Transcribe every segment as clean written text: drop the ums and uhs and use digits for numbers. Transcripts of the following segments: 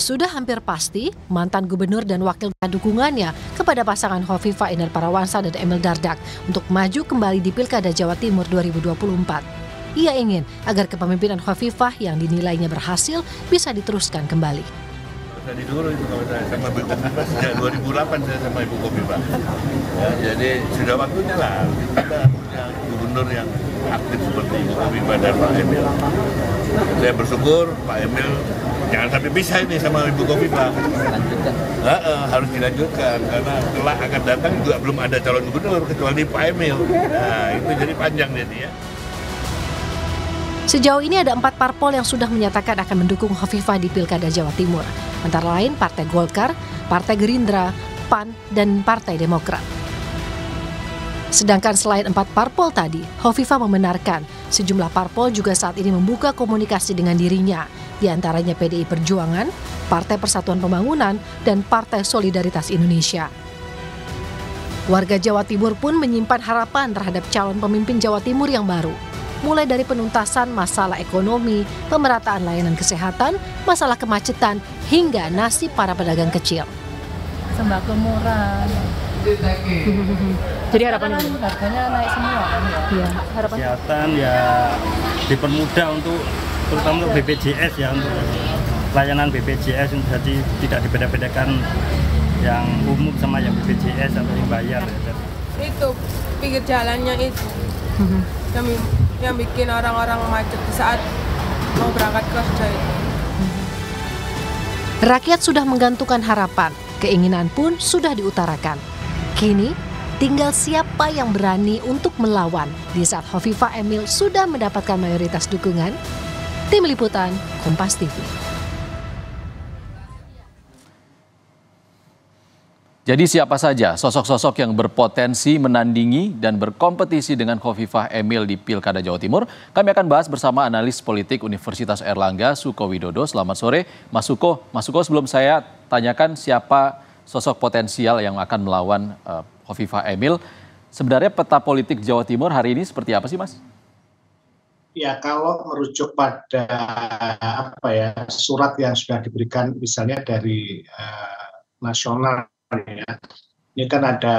Sudah hampir pasti, mantan gubernur dan wakil dukungannya kepada pasangan Hovifah Indar Parawansa dan Emil Dardak untuk maju kembali di Pilkada Jawa Timur 2024. Ia ingin agar kepemimpinan Hovifah yang dinilainya berhasil bisa diteruskan kembali. Dari dulu itu kalau saya sama Ibu Hovifah sejak 2008 saya sama Ibu Hovifah. Ya, jadi sudah waktunya lah kita punya gubernur yang aktif seperti Ibu Hovifah dan Pak Emil. Saya bersyukur Pak Emil jangan sampai pisah ini sama Ibu Hovifah. Harus dilanjutkan karena kelak akan datang juga belum ada calon gubernur kecuali Pak Emil. Nah itu jadi panjang jadi ya. Sejauh ini ada 4 parpol yang sudah menyatakan akan mendukung Hovifah di Pilkada Jawa Timur. Antara lain Partai Golkar, Partai Gerindra, PAN, dan Partai Demokrat. Sedangkan selain 4 parpol tadi, Hovifah membenarkan sejumlah parpol juga saat ini membuka komunikasi dengan dirinya, di antaranya PDI Perjuangan, Partai Persatuan Pembangunan, dan Partai Solidaritas Indonesia. Warga Jawa Timur pun menyimpan harapan terhadap calon pemimpin Jawa Timur yang baru. Mulai dari penuntasan masalah ekonomi, pemerataan layanan kesehatan, masalah kemacetan, hingga nasib para pedagang kecil. Sembako murah. Jadi harapan harganya naik semua kan ya? Iya, harapan kesehatan ya dipermudah untuk terutama untuk BPJS ya, untuk layanan BPJS jadi tidak dibeda-bedakan yang umum sama yang BPJS atau yang bayar ya. Itu pinggir jalannya itu yang bikin orang-orang macet di saat mau berangkat kerja itu. Rakyat sudah menggantungkan harapan, keinginan pun sudah diutarakan. Kini, tinggal siapa yang berani untuk melawan di saat Hovifah Emil sudah mendapatkan mayoritas dukungan. Tim Liputan, Kompas TV. Jadi siapa saja sosok-sosok yang berpotensi menandingi dan berkompetisi dengan Hovifah Emil di Pilkada Jawa Timur? Kami akan bahas bersama analis politik Universitas Airlangga, Suko Widodo. Selamat sore, Mas Suko. Mas Suko, sebelum saya tanyakan siapa sosok potensial yang akan melawan Hovifah Emil, sebenarnya peta politik Jawa Timur hari ini seperti apa sih, Mas? Ya, kalau merujuk pada surat yang sudah diberikan misalnya dari nasional ya. Ini kan ada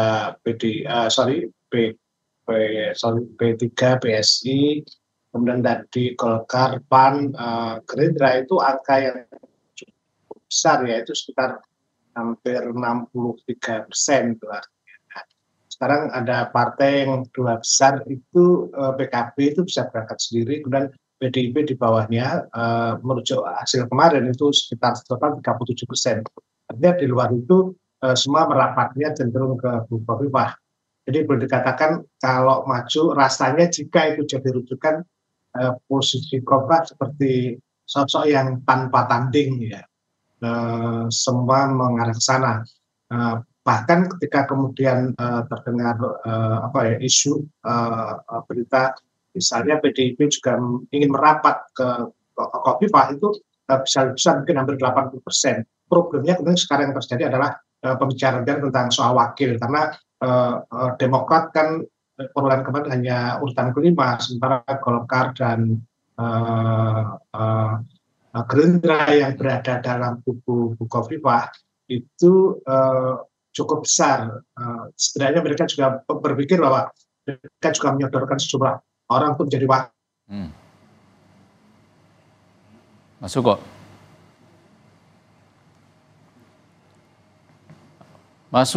P3, PSI, kemudian tadi Golkar, PAN, Gerindra, itu angka yang cukup besar ya, itu sekitar hampir 63%. Sekarang ada partai yang 2 besar itu PKB itu bisa berangkat sendiri, kemudian PDIP di bawahnya merujuk hasil kemarin itu sekitar 37%. Artinya di luar itu semua merapatnya cenderung ke Bu Hovifah. Jadi boleh dikatakan kalau maju rasanya jika itu jadi rujukan posisi Hovifah seperti sosok yang tanpa tanding ya. Semua mengarah ke sana. Bahkan ketika kemudian terdengar isu berita misalnya PDIP juga ingin merapat ke Hovifah itu bisa mungkin hampir 80%. Problemnya kemudian sekarang yang terjadi adalah pembicaraan tentang soal wakil karena Demokrat kan perolehan kemarin hanya urutan kelima, sementara Golkar dan Gerindra yang berada dalam kubu Hovifah itu cukup besar. Setidaknya mereka juga berpikir bahwa mereka juga menyodorkan sejumlah orang untuk menjadi wakil. Mas Suko. Mas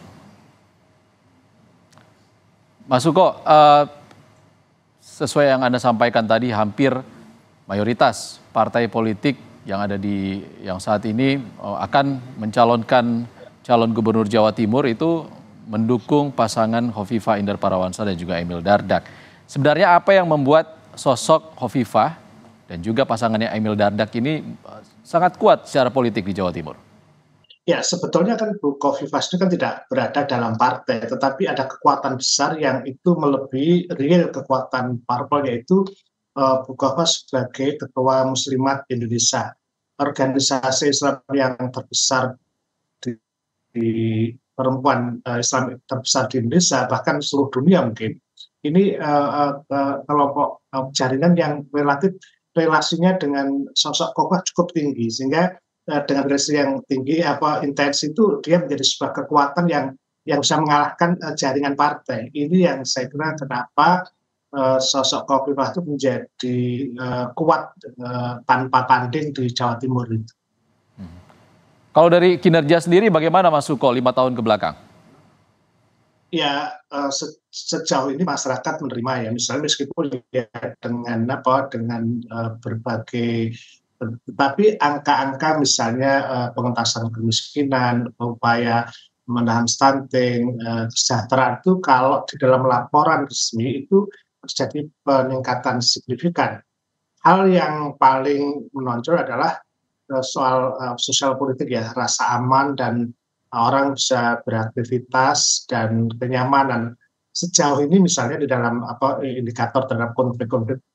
Suko, sesuai yang Anda sampaikan tadi, hampir mayoritas partai politik yang ada yang saat ini akan mencalonkan calon gubernur Jawa Timur itu mendukung pasangan Hovifah Indar Parawansa dan juga Emil Dardak. Sebenarnya apa yang membuat sosok Hovifah dan juga pasangannya Emil Dardak ini sangat kuat secara politik di Jawa Timur? Ya, sebetulnya kan Bu Hovifah itu kan tidak berada dalam partai, tetapi ada kekuatan besar yang itu melebihi real kekuatan parpol, yaitu Bu Hovifah sebagai Ketua Muslimat Indonesia, organisasi Islam yang terbesar di perempuan Islam terbesar di Indonesia, bahkan seluruh dunia mungkin. Ini kelompok jaringan yang relatif relasinya dengan sosok Hovifah cukup tinggi, sehingga dengan relasi yang tinggi intens itu dia menjadi sebuah kekuatan yang bisa mengalahkan jaringan partai. Ini yang saya kira kenapa sosok Khofifah itu menjadi kuat tanpa tanding di Jawa Timur itu. Kalau dari kinerja sendiri bagaimana Mas Suko 5 tahun ke belakang? Ya, sejauh ini masyarakat menerima ya, misalnya meskipun ya dengan berbagai, tetapi angka-angka misalnya pengentasan kemiskinan, upaya menahan stunting, kesejahteraan itu kalau di dalam laporan resmi itu terjadi peningkatan signifikan. Hal yang paling menonjol adalah soal sosial politik ya, rasa aman dan orang bisa beraktivitas dan kenyamanan. Sejauh ini misalnya di dalam indikator terhadap konflik-konflik.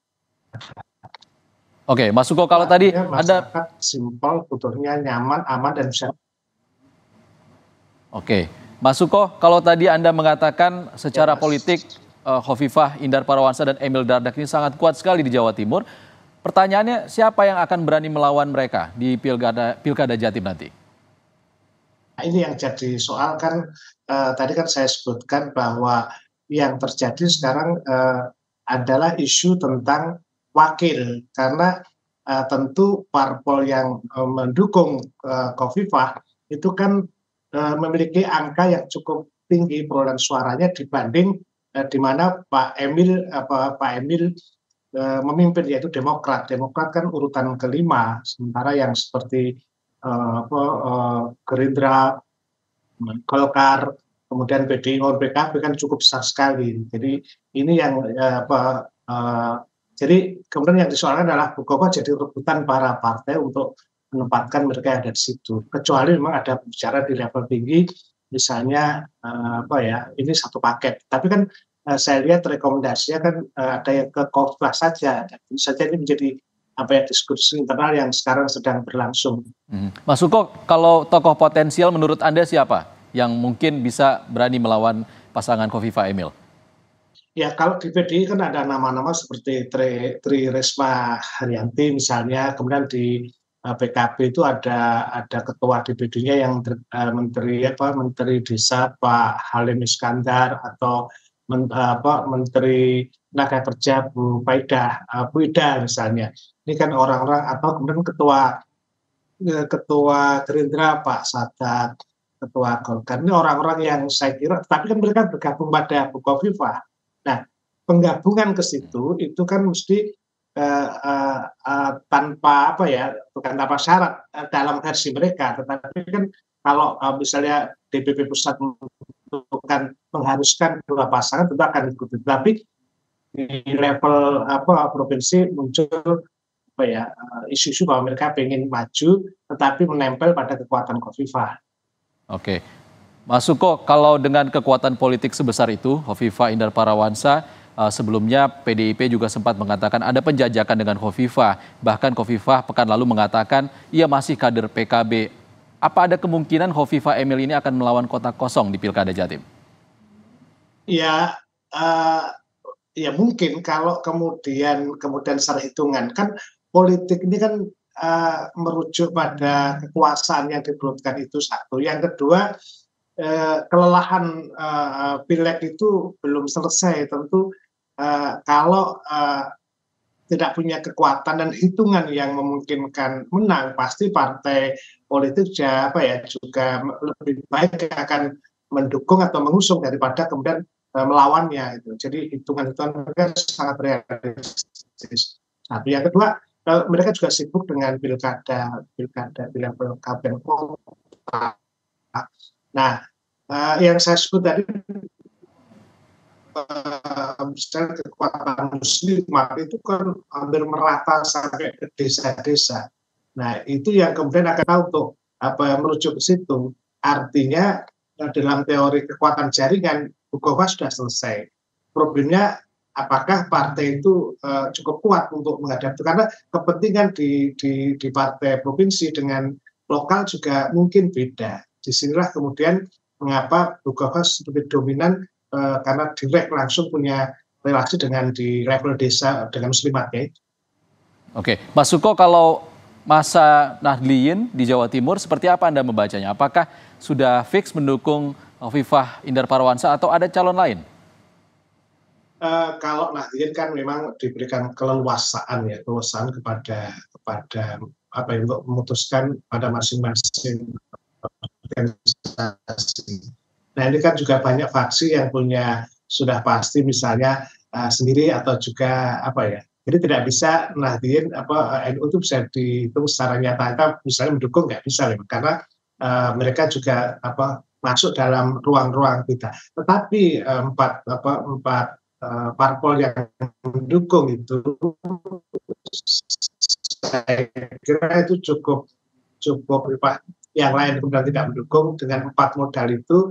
Oke, Mas Suko, kalau tadi masyarakat simpel, butuhnya nyaman, aman dan bisa. Oke, Mas Suko, kalau tadi Anda mengatakan secara politik Khofifah Indar Parawansa dan Emil Dardak ini sangat kuat sekali di Jawa Timur. Pertanyaannya, siapa yang akan berani melawan mereka di Pilkada Jatim nanti? Nah, ini yang jadi soal kan, tadi kan saya sebutkan bahwa yang terjadi sekarang adalah isu tentang wakil, karena tentu parpol yang mendukung Khofifah itu kan memiliki angka yang cukup tinggi perolehan suaranya dibanding di mana Pak Emil memimpin, yaitu Demokrat. Demokrat kan urutan kelima, sementara yang seperti Gerindra, Golkar, kemudian PDI maupun PKB kan cukup besar sekali. Jadi ini yang jadi kemudian yang disoalkan adalah Khofifah jadi rebutan para partai untuk menempatkan mereka yang ada di situ. Kecuali memang ada bicara di level tinggi, misalnya ini satu paket. Tapi kan saya lihat rekomendasinya kan ada yang ke Khofifah saja. Tentu saja ini menjadi diskusi internal yang sekarang sedang berlangsung. Mas Suko, kalau tokoh potensial menurut Anda siapa yang mungkin bisa berani melawan pasangan Khofifah Emil? Ya, kalau di PDI kan ada nama-nama seperti Tri Risma Haryanti misalnya, kemudian di PKB itu ada ketua DPD-nya yang Menteri Desa Pak Halim Iskandar, atau Menteri Tenaga Kerja Bu Ida misalnya. Ini kan orang-orang, atau kemudian ketua Gerindra Pak Sadat, ketua Golkar. Ini orang-orang yang saya kira, tapi kan mereka bergabung pada Bu Khofifah. Nah, penggabungan ke situ itu kan mesti bukan tanpa syarat dalam versi mereka, tetapi kan kalau misalnya DPP pusat mengharuskan dua pasangan tentu akan ikuti. Tapi di level provinsi muncul isu-isu bahwa mereka ingin maju tetapi menempel pada kekuatan Khofifah. Oke, Mas Suko, kalau dengan kekuatan politik sebesar itu, Khofifah Indar Parawansa, sebelumnya PDIP juga sempat mengatakan ada penjajakan dengan Khofifah. Bahkan Khofifah pekan lalu mengatakan ia masih kader PKB. Apa ada kemungkinan Khofifah Emil ini akan melawan kota kosong di Pilkada Jatim? Ya, ya mungkin kalau kemudian secara hitungan, kan politik ini kan merujuk pada kekuasaan yang diperlukan itu satu. Yang kedua, kelelahan pileg itu belum selesai. Tentu kalau tidak punya kekuatan dan hitungan yang memungkinkan menang, pasti partai politik juga lebih baik akan mendukung atau mengusung daripada kemudian melawannya itu. Jadi hitungan-hitungan mereka sangat realistis. Satu. Yang kedua, mereka juga sibuk dengan pilkada di level kabupaten kota. Nah, yang saya sebut tadi, misalnya kekuatan muslim itu kan hampir merata sampai ke desa-desa. Nah, itu yang kemudian akan tahu untuk merujuk ke situ. Artinya dalam teori kekuatan jaringan, Khofifah sudah selesai. Problemnya apakah partai itu cukup kuat untuk menghadapi, karena kepentingan di partai provinsi dengan lokal juga mungkin beda. Disinilah kemudian mengapa Khofifah lebih dominan, karena direct langsung punya relasi dengan di level desa dengan muslimat ya. Oke, Mas Suko, kalau masa Nahdliyin di Jawa Timur, seperti apa Anda membacanya? Apakah sudah fix mendukung Hovifah Indar Parawansa atau ada calon lain? Kalau Nahdliyin kan memang diberikan keleluasaan kepada apa ya, untuk memutuskan pada masing-masing organisasi. Nah ini kan juga banyak faksi yang punya sudah pasti misalnya sendiri atau juga apa ya. Jadi tidak bisa Nahdliyin NU itu bisa dihitung secara nyata misalnya mendukung nggak bisa karena mereka juga masuk dalam ruang-ruang kita. Tetapi empat parpol yang mendukung itu saya kira itu cukup yang lain kemudian tidak mendukung dengan 4 modal itu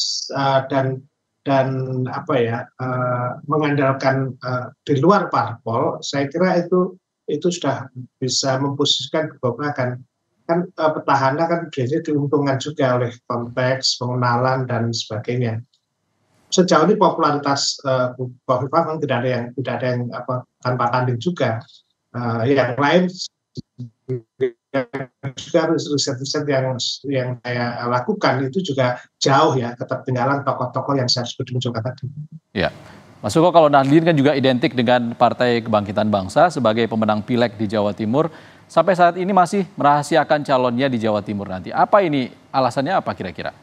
dan mengandalkan di luar parpol, saya kira itu sudah bisa memposisikan bahwa kan petahana kan biasanya diuntungkan juga oleh konteks pengenalan dan sebagainya. Sejauh ini popularitas Hovifah memang tidak ada yang tanpa tanding juga. Yang lain juga riset-riset yang saya lakukan itu juga jauh ya ketertinggalan tokoh-tokoh yang saya sebut munculkan tadi. Ya, Mas Suko, kalau Nahdliyin kan juga identik dengan Partai Kebangkitan Bangsa sebagai pemenang pileg di Jawa Timur. Sampai saat ini masih merahasiakan calonnya di Jawa Timur nanti. Apa ini alasannya apa kira-kira?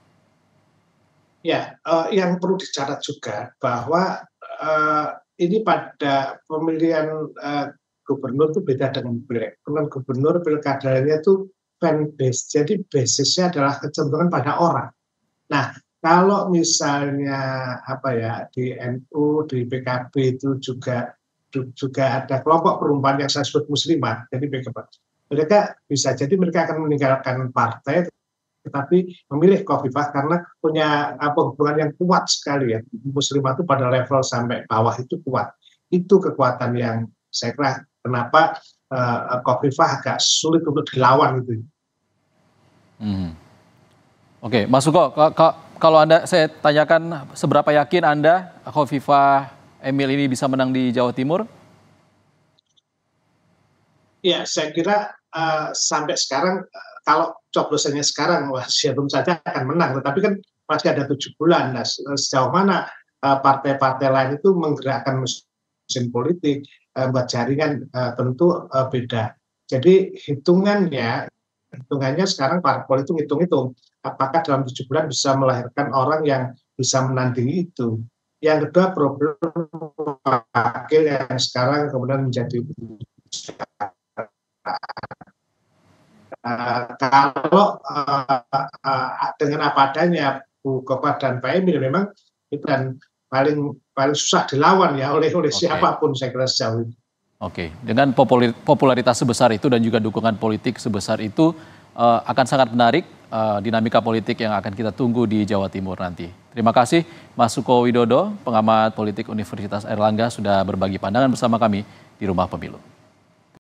Ya, yang perlu dicatat juga bahwa ini pada pemilihan gubernur itu beda dengan pileg. Pemilihan gubernur pilkadanya itu fan base, jadi basisnya adalah kecenderungan pada orang. Nah, kalau misalnya di NU, di PKB itu juga ada kelompok perempuan yang saya sebut muslimat, jadi mereka bisa jadi mereka akan meninggalkan partai, tetapi memilih Hovifah karena punya hubungan yang kuat sekali ya. Muslimat itu pada level sampai bawah itu kuat. Itu kekuatan yang saya kira kenapa Hovifah agak sulit untuk dilawan gitu. Oke, Mas Suko, kalau saya tanyakan seberapa yakin Anda Hovifah Emil ini bisa menang di Jawa Timur? Ya, saya kira sampai sekarang kalau coblosannya sekarang tentu saja akan menang, tetapi kan masih ada 7 bulan. Nah, sejauh mana partai-partai lain itu menggerakkan mesin politik, buat jaringan tentu beda. Jadi hitungannya sekarang parpol itu ngitung-ngitung apakah dalam 7 bulan bisa melahirkan orang yang bisa menandingi itu. Yang kedua problem wakil yang sekarang kemudian menjadi kalau dengan apa adanya Bu Kopa dan Pak Emil memang itu kan paling susah dilawan ya oleh siapapun saya kira sejauh ini. Oke, dengan popularitas sebesar itu dan juga dukungan politik sebesar itu akan sangat menarik dinamika politik yang akan kita tunggu di Jawa Timur nanti. Terima kasih Mas Suko Widodo, pengamat politik Universitas Airlangga sudah berbagi pandangan bersama kami di Rumah Pemilu.